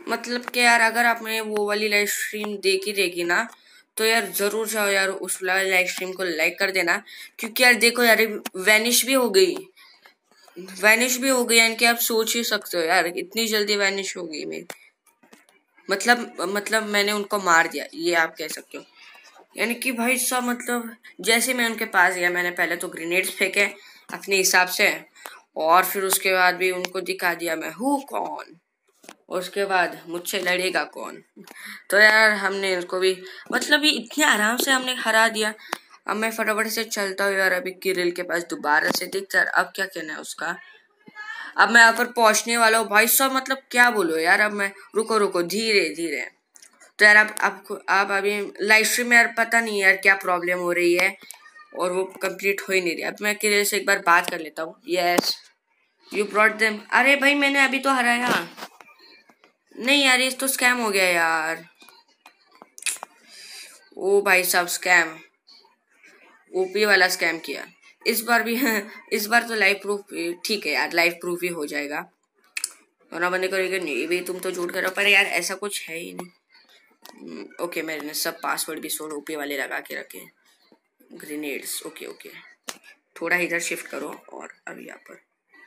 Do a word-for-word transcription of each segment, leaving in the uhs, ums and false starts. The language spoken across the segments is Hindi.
मतलब कि यार अगर आपने वो वाली लाइव स्ट्रीम देखी रहेगी ना तो यार जरूर जाओ यार उस वाली लाइव स्ट्रीम को लाइक कर देना, क्योंकि यार देखो यार वैनिश भी हो गई, वैनिश भी हो गई यानी कि आप सोच ही सकते हो यार इतनी जल्दी वैनिश हो गई मेरी, मतलब मतलब मैंने उनको मार दिया ये आप कह सकते हो। यानी कि भाई साहब मतलब जैसे मैं उनके पास गया मैंने पहले तो ग्रेनेड्स फेंके अपने हिसाब से, और फिर उसके बाद भी उनको दिखा दिया मैं हूँ कौन, उसके बाद मुझसे लड़ेगा कौन। तो यार हमने इनको भी मतलब ये इतने आराम से हमने हरा दिया। अब मैं फटाफट से चलता हूँ यार अभी किरिल के पास दोबारा से, देखता यार अब क्या कहना है उसका। अब मैं यहाँ पर पहुंचने वाला हूँ भाई साहब, मतलब क्या बोलो यार। अब मैं रुको रुको धीरे धीरे। तो यार आप आपको आप अभी लाइव स्ट्रीम में यार पता नहीं यार क्या प्रॉब्लम हो रही है और वो कंप्लीट हो ही नहीं रही। अब मैं किरिल से एक बार बात कर लेता हूँ। Yes you brought them. अरे भाई मैंने अभी तो हराया नहीं यार, ये तो स्कैम हो गया यार। ओ भाई साहब स्कैम, ओपी वाला स्कैम किया इस बार भी। इस बार तो लाइव प्रूफ ठीक है यार, लाइव प्रूफ ही हो जाएगा वरना बंदे करेगा नहीं भाई तुम तो झूठ कर रहे हो, पर यार ऐसा कुछ है ही नहीं। ओके मैंने सब पासवर्ड भी सोड ओपी वाले लगा के रखे। ग्रेनेड्स ओके ओके, थोड़ा इधर शिफ्ट करो। और अब यहाँ पर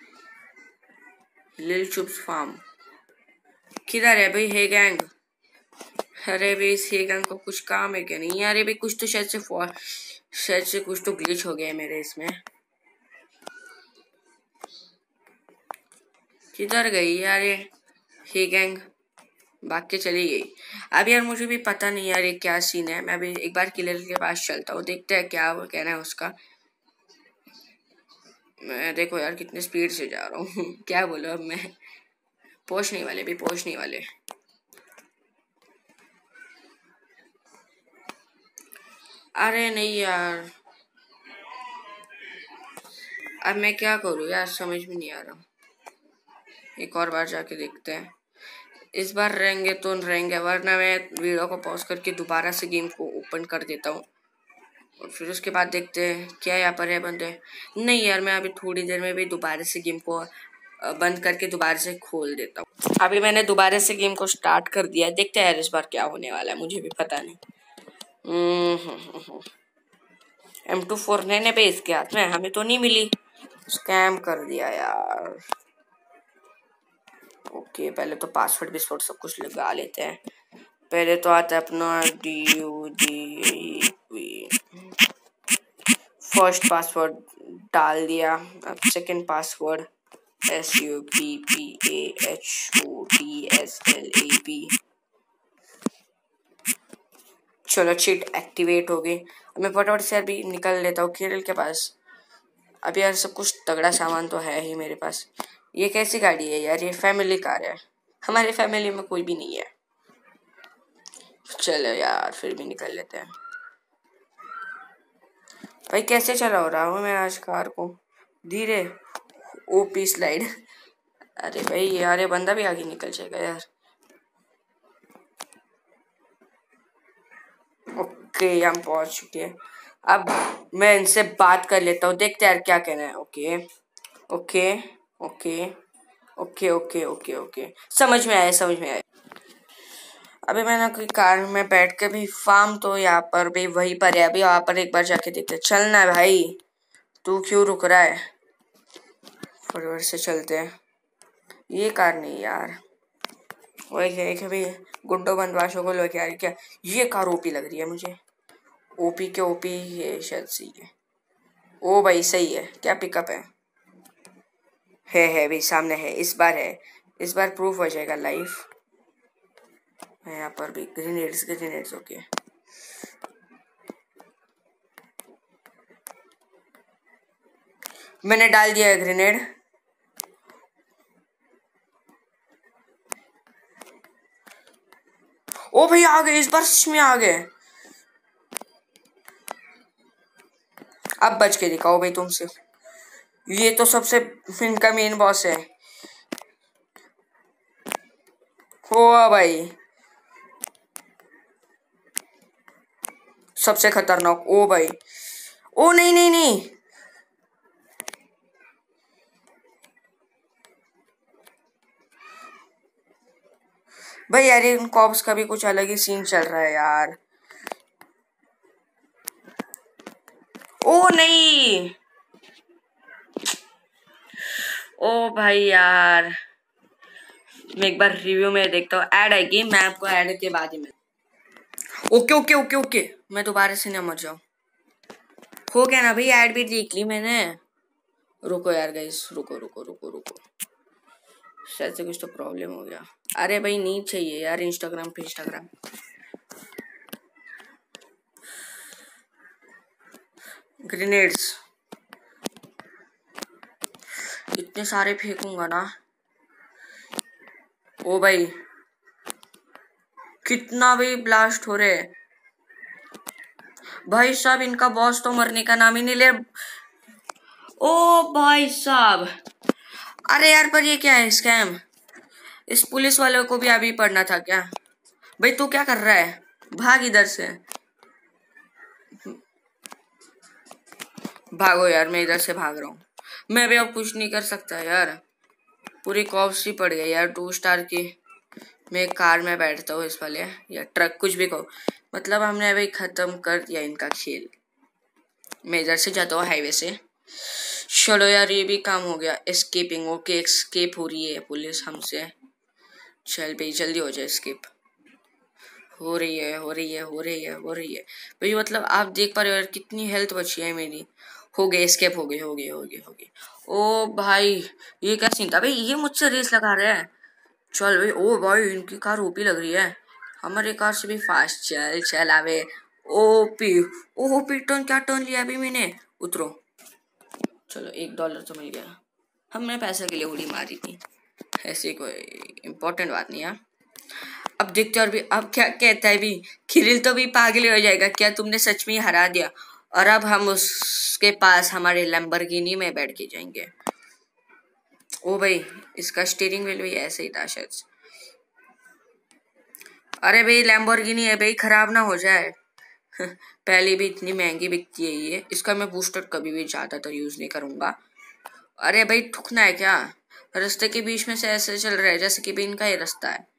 लिल चुप्स फार्म किधर है भाई? हे गैंग, अरे भाई इस हे गैंग को कुछ काम है क्या नहीं? अरे भाई कुछ तो शायद से शायद से कुछ तो ग्लिच हो गया है मेरे इसमें। किधर गई यार ये हे गैंग? भाग के चली गई। अब यार मुझे भी पता नहीं यार ये क्या सीन है। मैं अभी एक बार किलर के पास चलता हूँ, देखते हैं क्या कहना है उसका। मैं देखो यार कितने स्पीड से जा रहा हूँ। क्या बोलो अब मैं, पहुंचने वाले भी पहुंचने वाले। अरे नहीं यार अब मैं क्या करूँ यार, समझ में नहीं आ रहा। एक और बार जाके देखते हैं, इस बार रहेंगे तो रहेंगे, वरना मैं वीडियो को पॉज करके दोबारा से गेम को ओपन कर देता हूँ और फिर उसके बाद देखते हैं क्या यहाँ पर है बंदे। नहीं यार मैं अभी थोड़ी देर में भी दोबारा से गेम को बंद करके दोबारा से खोल देता हूँ। अभी मैंने दोबारा से गेम को स्टार्ट कर दिया, देखते हैं यार इस बार क्या होने वाला है, मुझे भी पता नहीं। एम टू फोर नैने पे इसके हाथ में, हमें तो नहीं मिली, स्कैम कर दिया यार। ओके पहले तो पासवर्ड विस्वर्ड सब कुछ लगा लेते हैं। पहले तो आता है अपना D U D V, first password डाल दिया। अब second password S U P P A H O T S L A P. चलो चीट एक्टिवेट हो गई। अब मैं फटाफट से अभी निकल लेता हूँ किरिल के पास। अभी यार सब कुछ तगड़ा सामान तो है ही मेरे पास। ये कैसी गाड़ी है यार? ये फैमिली कार है, हमारे फैमिली में कोई भी नहीं है। चलो यार फिर भी निकल लेते हैं। भाई कैसे चला रहा हूँ मैं आज कार को, धीरे ओपी स्लाइड। अरे भाई यार ये बंदा भी आगे निकल जाएगा यार। ओके हम पहुंच चुके हैं। अब मैं इनसे बात कर लेता हूँ, देखते यार क्या कहना है। Okay okay okay okay okay okay okay समझ में आया समझ में आया। अभी मैंने कोई कार में बैठ के भी फार्म तो यहाँ पर भी वहीं पर है, अभी वहाँ पर एक बार जाके देखते। चलना है भाई, तू क्यों रुक रहा है? फटाफट से चलते हैं। ये कार नहीं यार, वही भाई गुड्डो बंदवाशों को लेके आ रही क्या? ये कार ओपी लग रही है मुझे, ओपी के ओपी है शायद सही है। ओ भाई सही है, क्या पिकअप है है है भाई सामने है, इस बार है, इस बार प्रूफ हो जाएगा लाइफ। यहाँ पर भी ग्रेनेड्स ग्रेनेड्स ओके। मैंने डाल दिया है ग्रेनेड। ओ भाई आ गए, इस बार सच में आ गए। अब बच के दिखाओ भाई तुमसे, ये तो सबसे इनका मेन बॉस है। हो भाई सबसे खतरनाक। ओ भाई ओ नहीं नहीं नहीं भाई यार इन कॉप्स का भी कुछ अलग ही सीन चल रहा है यार। ओ नहीं, ओ भाई यार, मैं एक बार रिव्यू में देखता हूँ, ऐड आएगी, मैं आपको ऐड के बाद ही में। ओके ओके ओके ओके, मैं दोबारा से ना मर जाऊं। हो गया ना भाई, ऐड भी देख ली मैंने। रुको यार गाइस, रुको रुको रुको रुको, शायद से कुछ तो प्रॉब्लम हो गया। अरे भाई नहीं चाहिए यार इंस्टाग्राम पे इंस्टाग्राम। ग्रेनेड्स इतने सारे फेंकूंगा ना। ओ भाई कितना भाई ब्लास्ट हो रहे हैं भाई साहब, इनका बॉस तो मरने का नाम ही नहीं ले। ओ भाई साहब, अरे यार पर ये क्या है, स्कैम। इस पुलिस वाले को भी अभी पढ़ना था क्या? भाई तू क्या कर रहा है, भाग इधर से, भागो यार, मैं इधर से भाग रहा हूँ। मैं भी अब कुछ नहीं कर सकता यार, पूरी कॉप्स ही पड़ गई यार टू स्टार की। मैं कार में बैठता हूँ इस वाले या ट्रक, कुछ भी कहो, मतलब हमने अभी खत्म कर दिया इनका खेल। मैं इधर से जाता हूँ हाईवे से। चलो यार ये भी काम हो गया, एस्केपिंग। ओके एस्केप हो रही है पुलिस हमसे। चल भाई जल्दी हो जाए, एस्केप हो रही है हो रही है हो रही है हो रही है भाई। मतलब आप देख पा रहे हो यार कितनी हेल्थ बची है मेरी। हो गए, एस्केप हो गए हो गए हो गए हो गए। ओ भाई ये क्या सीन था भाई, ये मुझसे रेस लगा रहे हैं। चल भाई, ओ भाई इनकी कार ओपी लग रही है, हमारी कार से भी फास्ट चल चल आवे। ओपी ओपी टर्न, क्या टर्न लिया अभी मैंने, उतरो। चलो एक डॉलर तो मिल गया, हमने पैसे के लिए उड़ी मारी थी, ऐसी कोई इम्पोर्टेंट बात नहीं है। अब देखते और भी, अब क्या कहता है भी, किरिल तो भी पागल हो जाएगा, क्या तुमने सच में हरा दिया। और अब हम उसके पास हमारे लैम्बोर्गिनी में बैठ के जाएंगे। ओ भाई इसका स्टीयरिंग व्हील भी ऐसे ही था शायद। अरे भाई लैम्बोर्गिनी है भाई, खराब ना हो जाए। पहले भी इतनी महंगी बिकती है ये, इसका मैं बूस्टर कभी भी ज्यादातर यूज नहीं करूंगा। अरे भाई ठुकना है क्या, रास्ते के बीच में से ऐसे चल रहा है जैसे कि भी इनका ही रास्ता है।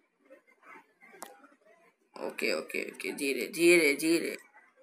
ओके ओके ओके, धीरे धीरे धीरे।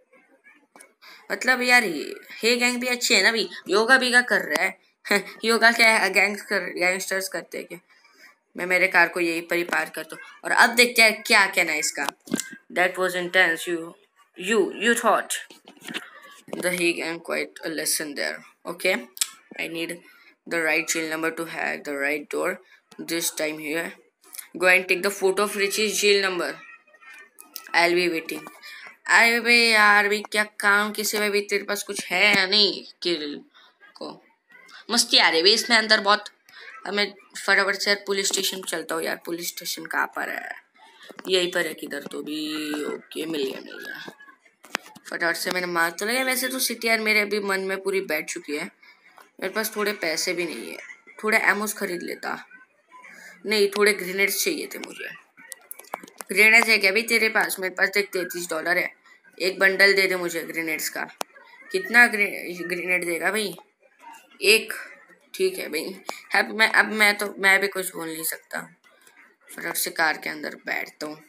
मतलब यार ये हे गैंग भी अच्छी है ना भाई, योगा भी का कर रहा है। योगा क्या गैंग कर, गैंगस्टर्स करते हैं क्या। मैं मेरे कार को यहीं पर ही पार करता हूँ, और अब देखते हैं क्या कहना है इसका। That was intense, you you you thought the he and quite a lesson there. Okay, I need the right jail number to hack the right door this time here. Go and take the photo of Richie's jail number. I'll be waiting. अरे भाई यार भी क्या काम किसी में भी तेरे पास कुछ है या नहीं, किल को मस्ती आ रही है इसमें अंदर बहुत। अब मैं फटाफट से पुलिस स्टेशन चलता हूँ यार। पुलिस स्टेशन कहाँ पर है, यहीं पर है किधर तो भी। ओके मिल गया मिल गया, फटाफट से मैंने मार तो लगा। वैसे तो सिटी यार मेरे अभी मन में पूरी बैठ चुकी है, मेरे पास थोड़े पैसे भी नहीं है, थोड़े एमोस खरीद लेता। नहीं थोड़े ग्रेनेड्स चाहिए थे मुझे। ग्रेनेड्स है क्या भाई तेरे पास? मेरे पास देख तैतीस डॉलर है, एक बंडल दे दे मुझे ग्रेनेड्स का। कितना ग्रेनेड देगा भाई? एक, ठीक है भाई। अब मैं अब मैं तो मैं भी कुछ बोल नहीं सकता। फटाफट से कार के अंदर बैठता हूँ,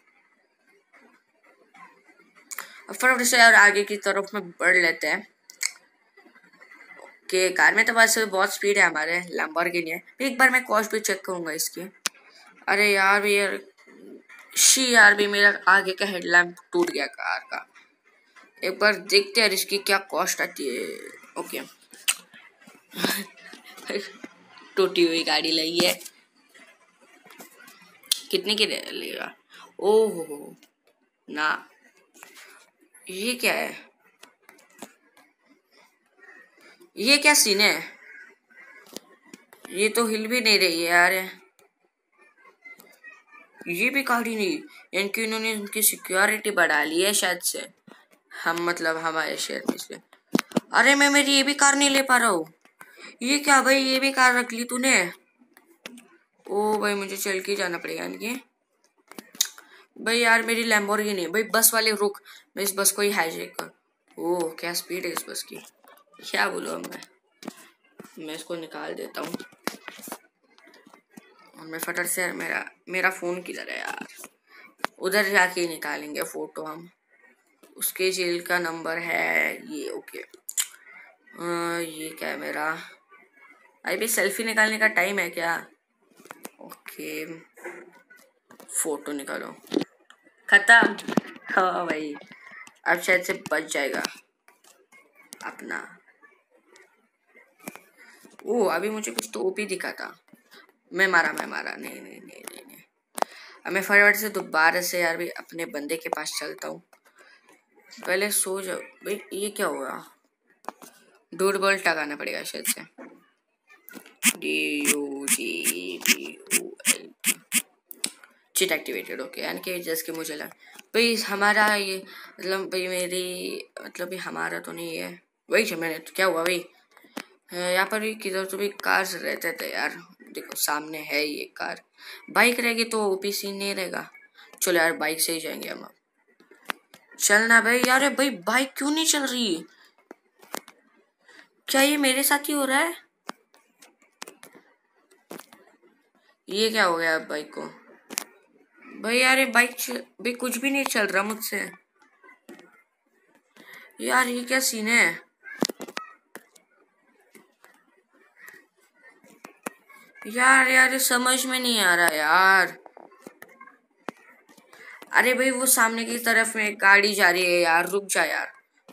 फटाफट से और आगे की तरफ में बढ़ लेते हैं। कि कार में तो बस बहुत स्पीड है हमारे, लैम्बोर्गिनी है। एक बार मैं कॉस्ट भी चेक करूंगा इसकी। अरे यार भी यार शी यार भी मेरा आगे का हेडलैम्प टूट गया कार का। एक बार देखते हैं इसकी क्या कॉस्ट आती है। ओके टूटी हुई गाड़ी लगी है, कितने की लेगा? ओहो ना, ये क्या है, ये क्या सीन है? ये तो हिल भी नहीं रही है यार, ये भी गाड़ी नहीं। इनकी इन्होंने इनकी सिक्योरिटी बढ़ा ली है शायद से, हम मतलब हमारे शहर में से। अरे मैं मेरी ये भी कार नहीं ले पा रहा हूँ। ये क्या भाई, ये भी कार रख ली तूने? ओ भाई मुझे चल के जाना पड़ेगा इनके। भाई यार मेरी लैम्बोर्गिनी भाई, बस वाले रुक, मैं इस बस को ही हाईजैक कर। ओह क्या स्पीड है इस बस की, क्या बोलूँ अब मैं मैं इसको निकाल देता हूँ। और मैं फटर से, मेरा मेरा फोन किधर है यार? उधर जाके निकालेंगे फोटो हम। उसके जेल का नंबर है ये। ओके आ, ये कैमरा अभी सेल्फी निकालने का टाइम है क्या? ओके फोटो निकालो। खत्म। हाँ भाई अब शायद से बच जाएगा अपना। ओ अभी मुझे कुछ तो ओपी दिखा था। मैं मारा मैं मारा नहीं नहीं नहीं नहीं नहीं। अब मैं फटाफट से दोबारा से यार भी अपने बंदे के पास चलता हूँ। पहले सो जाओ भाई। ये क्या हुआ? डोर बॉल टगाना पड़ेगा शायद से। D U D B O L cheat activated. Okay यानी कि जैसे कि मुझे लगा भाई हमारा ये मतलब भाई मेरी मतलब ये हमारा तो नहीं है। वही मैंने तो क्या हुआ भाई यहाँ पर भी किधर तो भी कार्स रहते थे यार। देखो सामने है ये कार। बाइक रहेगी तो ओपीसी नहीं रहेगा। चलो यार बाइक से ही जाएंगे हम। चलना भाई यार। भाई बाइक क्यों नहीं चल रही? क्या ये मेरे साथ ही हो रहा है? ये क्या हो गया बाइक को? भाई यार ये बाइक भाई कुछ भी नहीं चल रहा मुझसे यार। ये क्या सीन है यार? यार ये समझ में नहीं आ रहा यार। अरे भाई वो सामने की तरफ में गाड़ी जा रही है यार। रुक जा यार।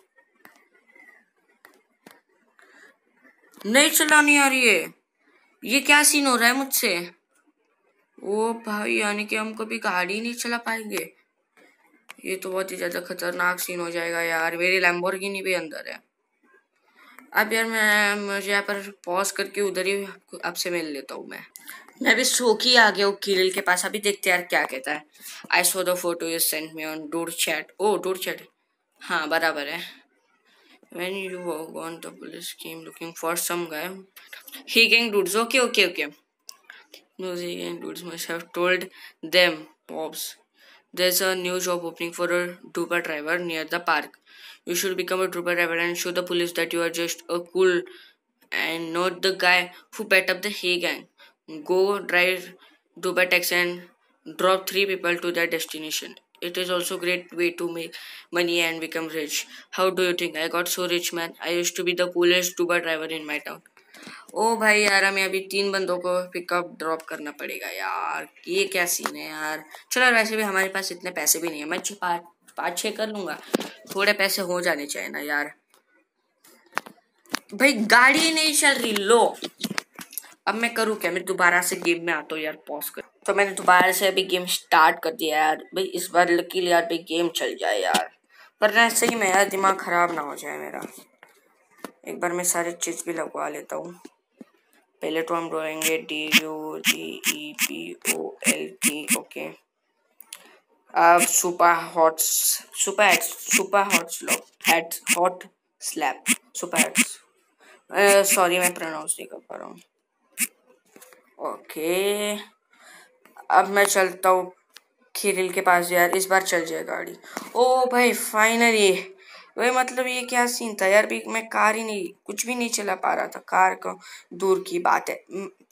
नहीं चलानी आ रही है। ये क्या सीन हो रहा है मुझसे? ओ भाई यानी कि हम कभी गाड़ी नहीं चला पाएंगे। ये तो बहुत ही ज्यादा खतरनाक सीन हो जाएगा यार। मेरी लैम्बोर्गिनी भी अंदर है। अब यार मैं मुझे यहाँ पर पॉज करके उधर ही आपसे मिल लेता हूँ। मैं मैं भी सो के आ गया हूँ किरिल के पास। अभी देखते यार क्या कहता है। I saw the photo you sent me on door chat. Oh door chat हाँ बराबर है। When you walk on the police came looking for some guy. He gang dudes. Okay, okay, okay. No, he gang dudes must have told them, Pops. There's a new job opening for a Uber driver near the park. You should become a Uber driver and show the police that you are just a cool and not the guy who bet up the Hay gang. Go drive Uber taxi and drop three people to their destination. It is also a great way to make money and become rich. How do you think I got so rich, man? I used to be the coolest Uber driver in my town. ओ भाई यार हमें अभी तीन बंदों को पिकअप ड्रॉप करना पड़ेगा यार। ये क्या सीन है यार? चलो वैसे भी हमारे पास इतने पैसे भी नहीं है। मैं पाँच पाँच छः कर लूंगा। थोड़े पैसे हो जाने चाहिए ना यार। भाई गाड़ी नहीं चल रही। लो अब मैं करूँ क्या? मैं दोबारा से गेम में आता हूँ यार। पॉज कर। तो मैंने दोबारा से अभी गेम स्टार्ट कर दिया यार। भाई इस बार लकीली यार भाई गेम चल जाए यार। वरना सही में यार दिमाग खराब ना हो जाए मेरा। एक बार मैं सारी चीज भी लगवा लेता हूँ। पहले तो हम ड्राएंगे D U D E P O L T. Okay अब super hot super super hot slop head hot slap super head. Sorry मैं प्रोनाउंस नहीं कर पा रहा हूँ। ओके अब मैं चलता हूँ खिरिल के पास यार। इस बार चल जाए गाड़ी। ओ भाई फाइनली। भाई मतलब ये क्या सीन था यार? भी मैं कार ही नहीं कुछ भी नहीं चला पा रहा था। कार को दूर की बात है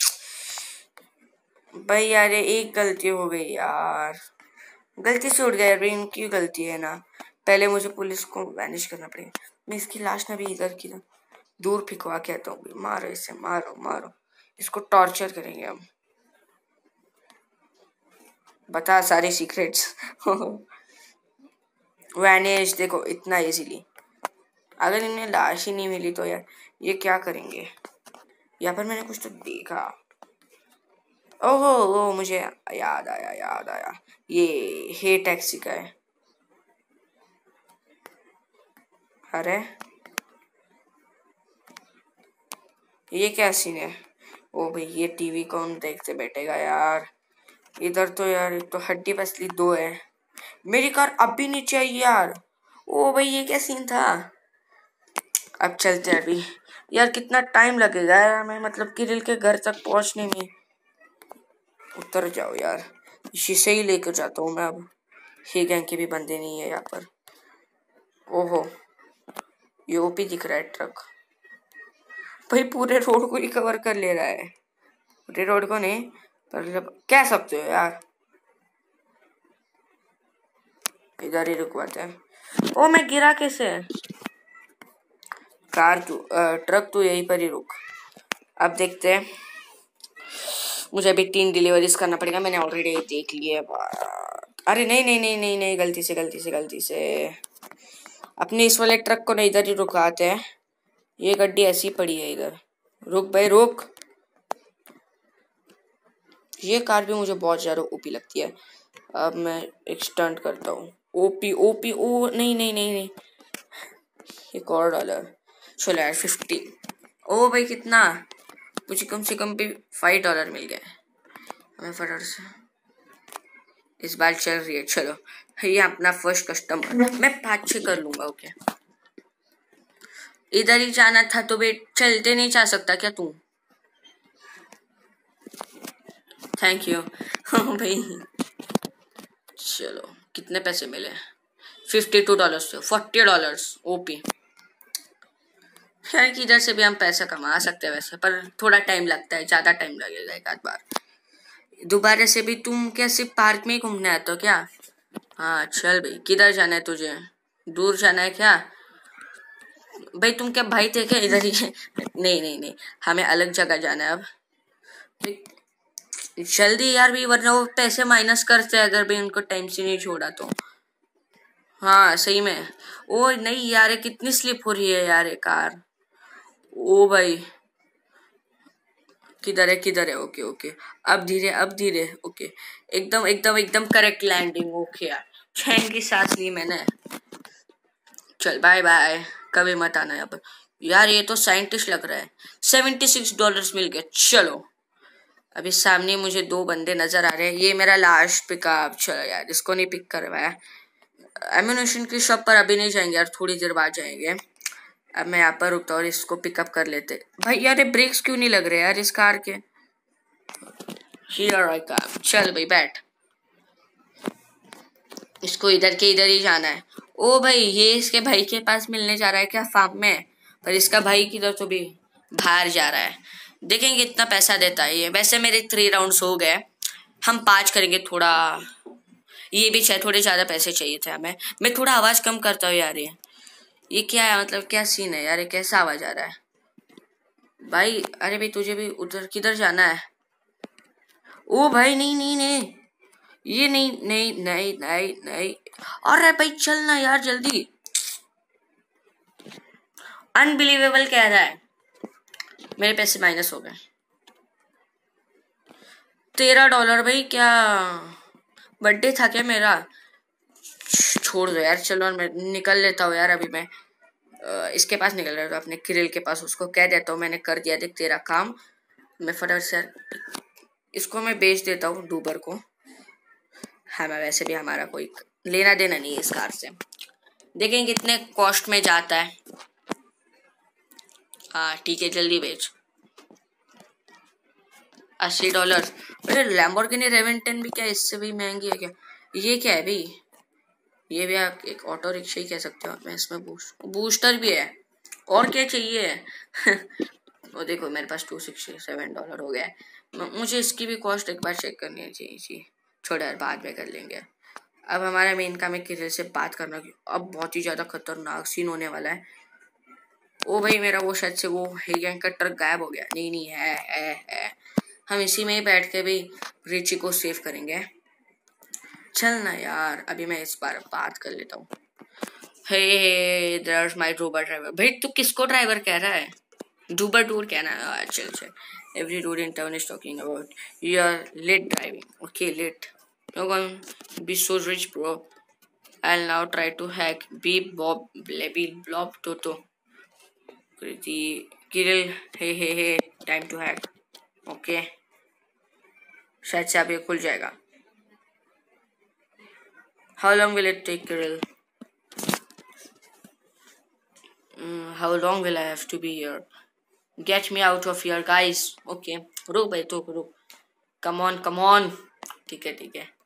भाई यार। ये एक गलती हो गई यार। गलती से उठ गया यार। इनकी गलती है ना। पहले मुझे पुलिस को वैनिश करना पड़ेगा। मैं इसकी लाश ना भी इधर की दूर फिकवा के आता हूँ। मारो इसे मारो मारो। इसको टॉर्चर करेंगे हम। बता सारे सीक्रेट्स वैनिश। देखो इतना इजीली। अगर इन्हें लाश ही नहीं मिली तो यार ये क्या करेंगे? यहाँ पर मैंने कुछ तो देखा। ओहो ओ मुझे याद आया याद आया। ये हे टैक्सी का है। अरे ये क्या सीन है? ओ भाई ये टीवी कौन देखते बैठेगा यार? इधर तो यार एक तो हड्डी पसली दो है। मेरी कार अब भी नीचे आई यार। ओ भाई ये क्या सीन था? अब चलते हैं अभी यार। कितना टाइम लगेगा यार हमें मतलब किरिल के घर तक पहुंचने में? उतर जाओ यार। शीशे ही लेकर जाता हूँ मैं अब। ही गैंग के भी बंदे नहीं है यहाँ पर। ओहो ये ओपी दिख रहा है ट्रक। भाई पूरे रोड को ही कवर कर ले रहा है। पूरे रोड को नहीं पर कह सकते हो यार। इधर ही रुकवाते हैं। ओ मैं गिरा कैसे? कार तू ट्रक तू यहीं पर ही रुक। अब देखते हैं, मुझे अभी तीन डिलीवरीज करना पड़ेगा, मैंने ऑलरेडी देख लिया। अरे नहीं नहीं नहीं नहीं नहीं गलती से गलती से गलती से अपने इस वाले ट्रक को नहीं इधर ही रुकाते हैं। ये गड्डी ऐसी पड़ी है इधर। रुक भाई रुक। ये कार भी मुझे बहुत ज्यादा ओपी लगती है। अब मैं एक स्टंट करता हूँ। ओपी ओपी ओ नहीं नहीं नहीं नहीं एक और डॉलर। चलो यार फिफ्टी। ओ भाई कितना? मुझे कम से कम भी फाइव डॉलर मिल गए हमें फटाफट से। इस बार चल रही है। चलो ये अपना फर्स्ट कस्टमर, मैं पाँच छः कर लूंगा। ओके इधर ही जाना था तो बे चलते नहीं जा सकता क्या तू? थैंक यू भाई। चलो कितने पैसे मिले? फिफ्टी टू डॉलर से फोर्टी डॉलर ओपी। खैर किधर से भी हम पैसा कमा सकते हैं वैसे, पर थोड़ा टाइम लगता है, ज़्यादा टाइम लगेगा एक आध बार। दोबारा से भी तुम क्या सिर्फ पार्क में ही घूमने आते हो क्या? हाँ चल भाई, किधर जाना है तुझे? दूर जाना है क्या भाई? तुम क्या भाई थे क्या इधर ही? नहीं नहीं नहीं हमें अलग जगह जाना है अब। जल्दी यार भी, वरना वो पैसे माइनस करते हैं अगर भी उनको टाइम से नहीं छोड़ा तो। हाँ सही में। ओ नहीं यार ये कितनी स्लिप हो रही है यार ये कार। ओ भाई किधर है किधर है? ओके ओके अब धीरे अब धीरे। ओके एकदम एकदम एकदम करेक्ट लैंडिंग। ओके यार चैन की सांस ली मैंने। चल बाय बाय, कभी मत आना यहाँ पर। यार ये तो साइंटिस्ट लग रहा है। सेवेंटी सिक्स डॉलर मिल गए। चलो अभी सामने मुझे दो बंदे नजर आ रहे हैं। ये मेरा लास्ट पिकअप। चलो यार इसको नहीं पिक करवाया। एम्यूनेशन की शॉप पर अभी नहीं जाएंगे यार, थोड़ी देर बाद जाएंगे। अब मैं यहाँ पर रुकता हूँ और इसको पिकअप कर लेते। भाई यार ये ब्रेक्स क्यों नहीं लग रहे यार इस कार के? Here I come। चल भाई बैठ। इसको इधर के इधर ही जाना है। ओ भाई ये इसके भाई के पास मिलने जा रहा है क्या फार्म में? पर इसका भाई किधर तो भी बाहर जा रहा है। देखेंगे कितना पैसा देता है ये। वैसे मेरे थ्री राउंड्स हो गए, हम पाँच करेंगे। थोड़ा ये भी चाहिए, थोड़े ज़्यादा पैसे चाहिए थे हमें। मैं थोड़ा आवाज़ कम करता हूँ यार। ये ये क्या है, मतलब क्या सीन है यार? ये कैसा आवाज़ आ रहा है भाई? अरे भाई तुझे भी उधर किधर जाना है? ओ भाई नहीं नहीं नहीं ये नहीं नहीं नहीं नहीं नहीं। अरे भाई चल ना यार जल्दी। अनबिलीवेबल कह रहा है। मेरे पैसे माइनस हो गए। तेरह डॉलर भाई, क्या बर्थडे था क्या मेरा? छोड़ दो यार, चलो मैं निकल लेता हूँ यार। अभी मैं इसके पास निकल रहा था, अपने किरिल के पास। उसको कह देता हूँ मैंने कर दिया देख तेरा काम। मैं फटाफट से इसको मैं बेच देता हूँ डूबर को। हमें वैसे भी हमारा कोई लेना देना नहीं है इस कार से। देखेंगे कितने कॉस्ट में जाता है। हाँ ठीक है जल्दी बेच। अस्सी डॉलर। अरे लैम्बोर्गिनी रेवेंटन भी क्या इससे भी महंगी है क्या? ये क्या है भाई? ये भी आप एक ऑटो रिक्शा ही कह सकते हो। मैं इसमें बूस्ट बूस्टर भी है। और क्या चाहिए? वो देखो मेरे पास टू सिक्सटी सेवन डॉलर हो गया है। मुझे इसकी भी कॉस्ट एक बार चेक करनी चाहिए जी। छोड़ो यार बाद में कर लेंगे। अब हमारा मेन काम है किरिल से बात करना। अब बहुत ही ज़्यादा खतरनाक सीन होने वाला है। ओ भाई मेरा वो शायद से वो हे गैंग का ट्रक गायब हो गया। नहीं नहीं है है है हम इसी में ही बैठ के भी रिची को सेव करेंगे। चल ना यार अभी मैं इस बार बात कर लेता हूँ। Hey hey there's my dubber driver. भाई तू किसको ड्राइवर कह रहा है? डूबर टूर कहना है। चल चल every road in town is talking about you are late driving. Okay late you're gonna be so rich bro। I'll now try to hack beep bob blabby blob toto कृति किरिल। Hey hey hey time to hack. Okay शायद से अब ये खुल जाएगा। How long will it take Kirill? Mm, how long will I have to be here? Get me out of here guys। Okay रुक भाई तो रुक। Come on come on। ठीक है ठीक है।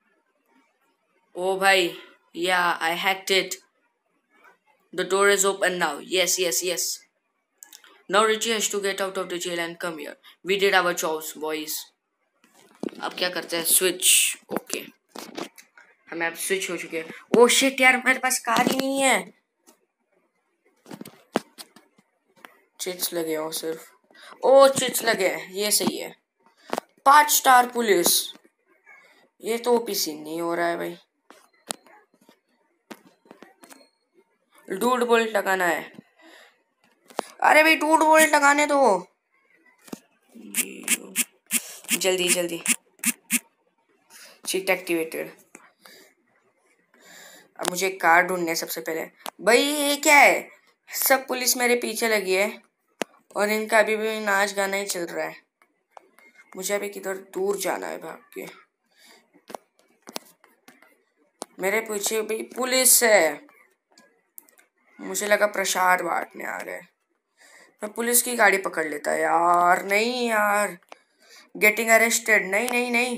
ओ भाई yeah I hacked it। The door is open now। Yes yes yes। Now Richie has to get out of the jail and come here। We did our jobs boys। अब क्या करते हैं? स्विच। ओके हम अब स्विच हो चुके हैं। ओ शिट यार, मेरे पास कार ही नहीं है। चिट्स लगे हो सिर्फ। ओ चिट्स लगे हैं, ये सही है। पांच स्टार पुलिस, ये तो ओपी सीन नहीं हो रहा है भाई। डूड बोल्ट लगाना है। अरे भाई डूड बोल्ट लगाने दो जल्दी जल्दी। Cheat activated. अब मुझे कार ढूंढने है सबसे पहले। भाई ये क्या है, सब पुलिस मेरे पीछे लगी है और इनका अभी भी नाच गाना ही चल रहा है। मुझे अभी किधर दूर जाना है भाग के। मेरे पीछे भी पुलिस है। मुझे लगा प्रसाद बांटने आ रहे। मैं पुलिस की गाड़ी पकड़ लेता यार। नहीं यार, गेटिंग अरेस्टेड। नहीं नहीं नहीं,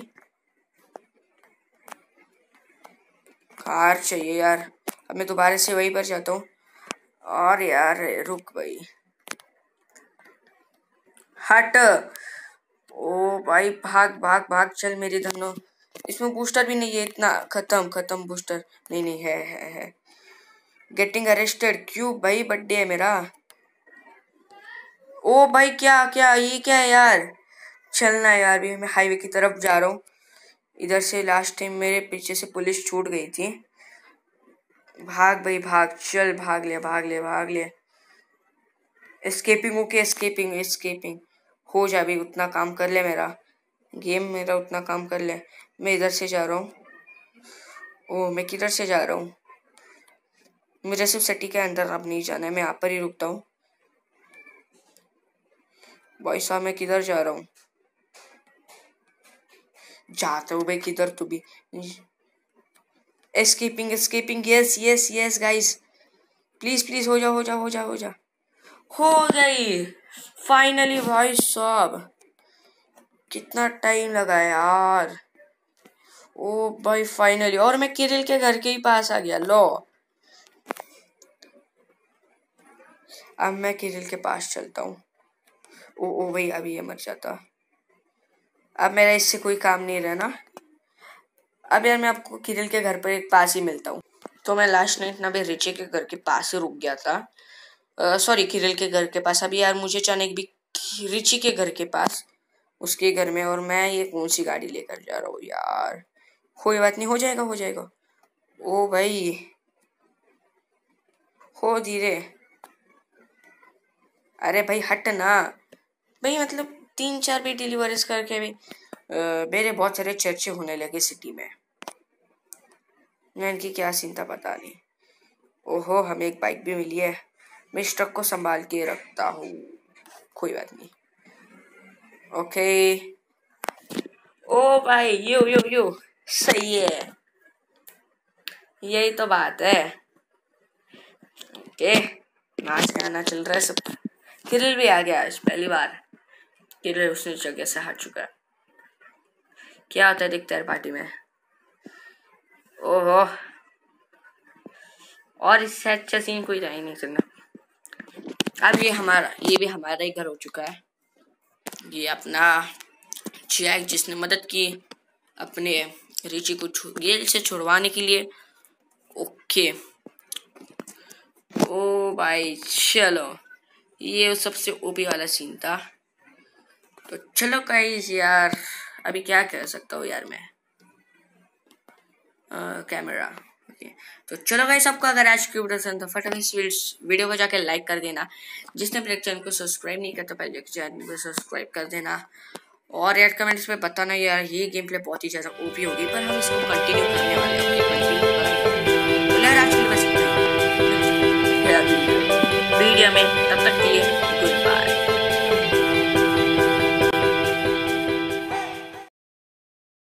कार चाहिए यार। अब मैं दोबारा से वहीं पर जाता हूँ। और यार रुक भाई, हट। ओ भाई भाग भाग भाग चल मेरी धनो। इसमें बूस्टर भी नहीं है इतना। खत्म खत्म बूस्टर। नहीं नहीं है है है। गेटिंग अरेस्टेड क्यों भाई? बर्थडे है मेरा। ओ भाई क्या क्या ये क्या है यार? चलना यार, भी मैं हाईवे की तरफ जा रहा हूँ। इधर से लास्ट टाइम मेरे पीछे से पुलिस छूट गई थी। भाग भाई भाग, चल भाग ले भाग ले भाग ले। एस्केपिंग ओके, एस्केपिंग एस्केपिंग हो जा भी। उतना काम कर ले मेरा गेम, मेरा उतना काम कर ले। मैं इधर से जा रहा हूँ। ओ मैं किधर से जा रहा हूँ? मुझे सिर्फ सिटी के अंदर अब नहीं जाना है, मैं यहाँ पर ही रुकता हूँ। भाई साहब मैं किधर जा रहा हूँ? जाता हूँ भाई किधर तू भी। Escaping escaping yes yes yes guys, please please हो जा हो जा हो जा हो जा। हो गई फाइनली भाई साहब। कितना टाइम लगा यार। ओ भाई फाइनली, और मैं किरिल के घर के ही पास आ गया। लो अब मैं किरिल के पास चलता हूँ। ओ ओ भाई अभी ये मर जाता। अब मेरा इससे कोई काम नहीं रहना। अब यार मैं आपको किरिल के घर पर एक पास ही मिलता हूँ। तो मैं लास्ट नाइट ना भी रिची के घर के पास ही रुक गया था। सॉरी किरिल के घर के पास। अभी यार मुझे जाने भी रिची के घर के पास, उसके घर में। और मैं ये कौन सी गाड़ी लेकर जा रहा हूँ यार? कोई बात नहीं, हो जाएगा हो जाएगा। ओ भाई हो धीरे। अरे भाई हट ना भाई, मतलब तीन चार भी डिलीवरीज करके भी आ, मेरे बहुत सारे चर्चे होने लगे सिटी में। मैं इनकी क्या सीन था पता नहीं। ओहो हमें एक बाइक भी मिली है। मैं इस ट्रक को संभाल के रखता हूँ, कोई बात नहीं। ओके ओ भाई यू यू यू सही है, यही तो बात है। ओके नाच गाना चल रहा है सब। किरिल भी आ गया आज पहली बार। किरिल उसने जगह से हट चुका है। क्या होता है दिखता है पार्टी में। ओहो और इससे अच्छा सीन कोई रहा ही नहीं करना। अब ये हमारा ये भी हमारा ही घर हो चुका है। ये अपना जैक जिसने मदद की अपने रिची को जेल से छुड़वाने के लिए। ओके ओ भाई चलो, ये सबसे ओपी वाला सीन था। तो चलो गाइस यार, अभी क्या कह सकता हूँ यार मैं। कैमरा ओके तो चलो गाइस, आपको अगर आज की वीडियो पसंद तो फटाफट इस वीडियो को जाकर लाइक कर देना। जिसने मेरे चैनल को सब्सक्राइब नहीं किया तो पहले चैनल को सब्सक्राइब कर देना। और यार कमेंट्स में बताना यार ये गेम प्ले बहुत ही ज़्यादा ओपी होगी, पर हम इसको कंटिन्यू करने वाले हैं। तो यार आज की बस वीडियो में, तब तक के लिए